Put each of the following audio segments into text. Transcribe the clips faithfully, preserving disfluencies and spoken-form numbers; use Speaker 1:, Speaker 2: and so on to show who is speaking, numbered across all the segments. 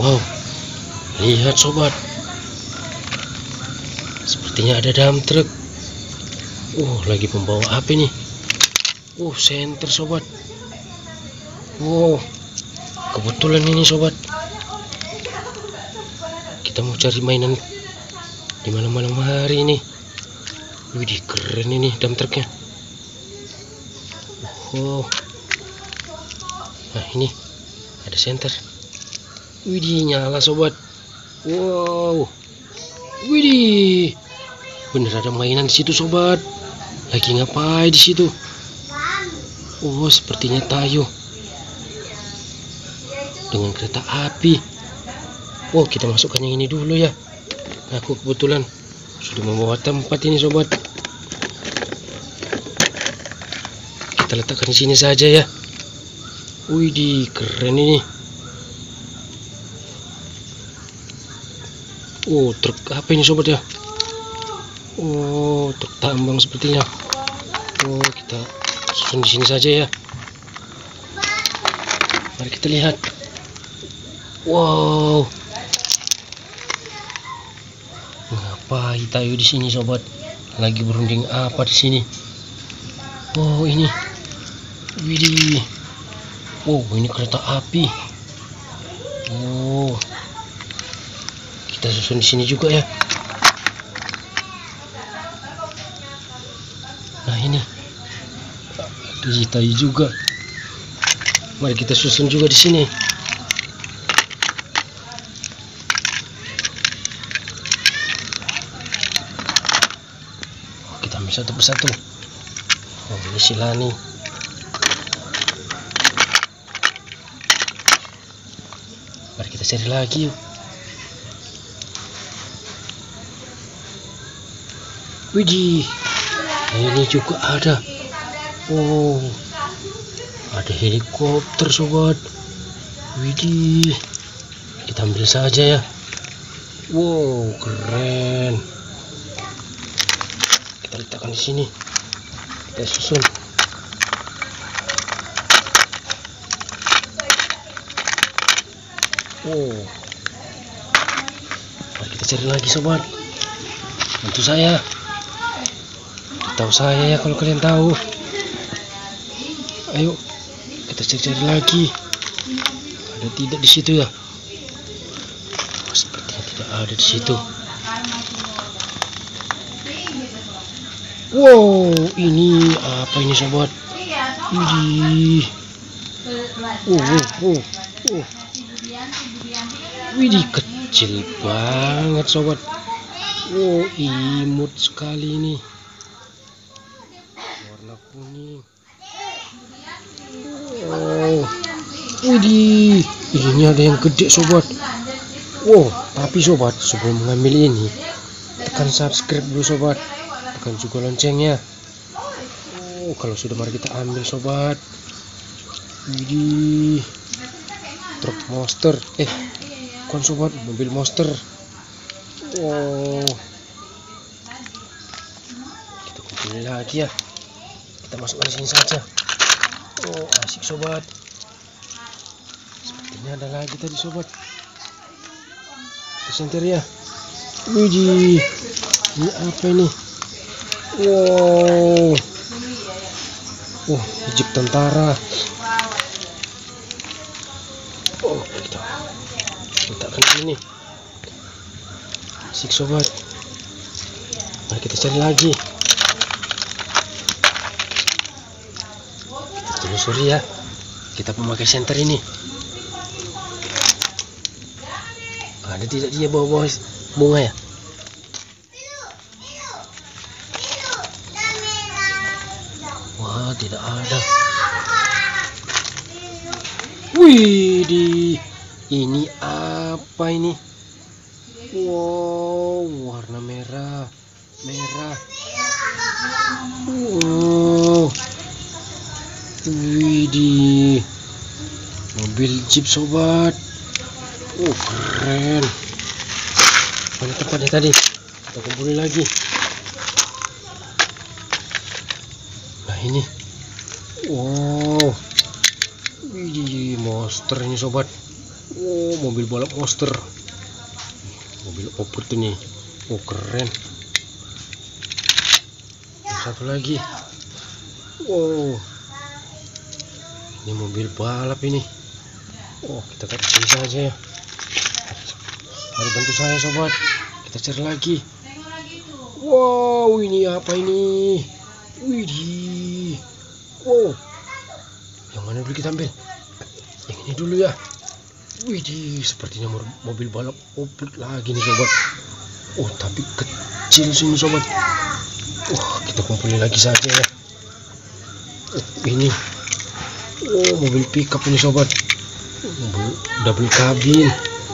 Speaker 1: Wow, lihat sobat, sepertinya ada dump truck. Uh, lagi membawa api nih. Uh, senter sobat. Wow, kebetulan ini sobat, kita mau cari mainan di malam-malam hari ini. Widih, keren ini dump trucknya. Oh, nah ini ada senter. Widih, nyala sobat. Wow, widih, bener ada mainan di situ sobat. Lagi ngapain di situ? Oh, sepertinya Tayo dengan kereta api. Oh, kita masukkan yang ini dulu ya. Aku kebetulan sudah membawa tempat ini sobat. Kita letakkan di sini saja ya. Widih, keren ini. Oh, truk apa ini sobat ya? Oh, truk tambang sepertinya. Oh, kita susun di sini saja ya. Mari kita lihat. Wow, ngapain Tayo di sini sobat? Lagi berunding apa di sini? Oh, ini. Widih. Oh, ini kereta api. Oh, kita susun di sini juga ya. Nah, ini ada Tayo juga. Mari kita susun juga di sini. Oh, kita ambil satu persatu. Oh, ini si Lani. Mari kita cari lagi yuk. Widih, ini juga ada. Oh, ada helikopter sobat. Widih, kita ambil saja ya. Wow, keren. Kita letakkan di sini. Kita susun. Oh, mari kita cari lagi sobat. Bantu saya. Tahu saya ya kalau kalian tahu. Ayo kita cari-cari lagi. Ada tidak di situ ya? Oh, sepertinya tidak ada di situ. Wow, ini apa ini sobat? Widih. Oh, oh, oh, oh. Widih, kecil banget sobat. Wow, imut sekali ini. Warna kuning. Oh, widih, ini ada yang gede sobat. Wow, tapi sobat, sebelum mengambil ini, tekan subscribe dulu sobat. Tekan juga loncengnya. Oh, kalau sudah mari kita ambil sobat. Widih, truk monster. Eh, bukan sobat, mobil monster. Wow, kita kumpulin lagi ya. Kita masukkan di sini saja. Oh, asik sobat. Sepertinya ada lagi tadi sobat. Kita senter ya. Widih, ini apa ini? Wow. Oh, jeep tentara. Oh, kita letakkan ini. Asik sobat. Mari kita cari lagi. Kita telusuri ya. Kita memakai senter ini. Ada tidak dia bawa-bawa bunga ya? Wah, tidak ada. Wih, ini apa ini? Wow, warna merah, merah. Wow, widih, mobil jeep sobat. Oh, keren. Mana tempatnya tadi? Kita kumpulin lagi. Nah, ini. Wow, widih, monster ini sobat. Oh, mobil balap monster. Mobil off-road ini. Oh, keren. Satu lagi. Wow. Ini mobil balap ini. Oh, kita taruh sini saja ya. Mari bantu saya sobat. Kita cari lagi. Wow, ini apa ini? Widih. Wow. Yang mana dulu kita ambil? Yang ini dulu ya. Widih, sepertinya mobil balap off-road lagi nih sobat. Oh, tapi kecil sini sobat. Oh, kita kumpulin lagi saja ya. Oh, ini. Oh, mobil pickup ini sobat. Mobil double kabin.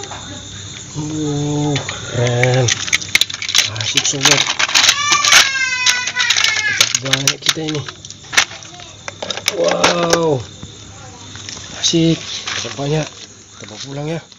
Speaker 1: Oh, keren. Asik sobat. Banyak kita ini. Wow. Asik. Dapat banyak. Kita bawa pulang ya.